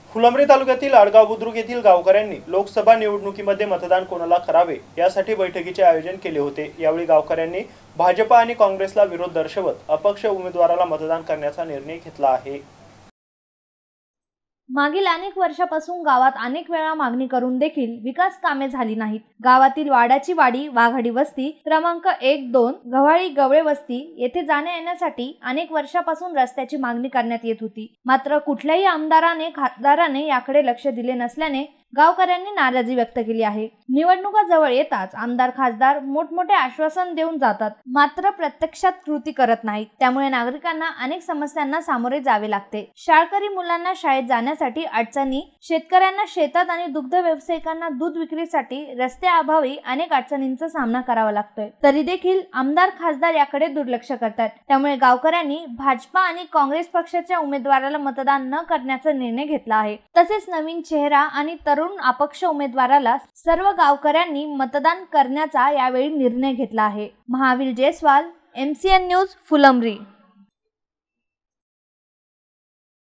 फुलंब्री तालुक्यातील आडगाव बुद्रुक येथील गावकऱ्यांनी लोकसभा निवडणुकीमध्ये मतदान कोणाला करावे यासाठी बैठकीचे आयोजन केले होते। यावेळी गावकऱ्यांनी भाजप आणि काँग्रेसला विरोध दर्शवत अपक्ष उमेदवाराला मतदान करण्याचा निर्णय घेतला आहे। मागील अनेक वर्षापासून गावात अनेक वेळा मागणी करून देखील विकास कामे झाली नाहीत। गावातील वाडाची वाडी वाघाडी वस्ती क्रमांक 1-2 गव्हाळी गवळे वस्ती येथे जाण्या येण्यासाठी अनेक वर्षापासून रस्त्याची मागणी करण्यात येत होती। मात्र कुठल्याही आमदाराने खासदाराने याकडे लक्ष दिले नसल्याने गावकऱ्यांनी नाराजी व्यक्त केली आहे। निवडणुका जवळ येताच आमदार खासदार मोठमोठे आश्वासन देऊन जातात, मात्र प्रत्यक्षात कृती करत नाहीत। त्यामुळे नागरिकांना अनेक समस्यांना सामोरे जावे लागते। शाळकरी मुलांना शाळेत जाण्यासाठी अडचणी, शेतकऱ्यांना शेतात आणि दुग्ध व्यावसायिकांना दूध विक्रीसाठी रस्त्याअभावी अनेक अडचणींचा सामना करावा लागतोय। तरी देखील आमदार खासदार याकडे दुर्लक्ष करतात। त्यामुळे गावकऱ्यांनी भाजपा आणि काँग्रेस पक्षाच्या उमेदवाराला मतदान न करण्याचा निर्णय घेतला आहे। तसेच नवीन चेहरा आणि तरुण अपक्ष उमेदवाराला सर्व गावकऱ्यांनी मतदान करण्याचा यावेळी निर्णय घेतला आहे। Mahavir Jaiswal, MCN news, Phulambri.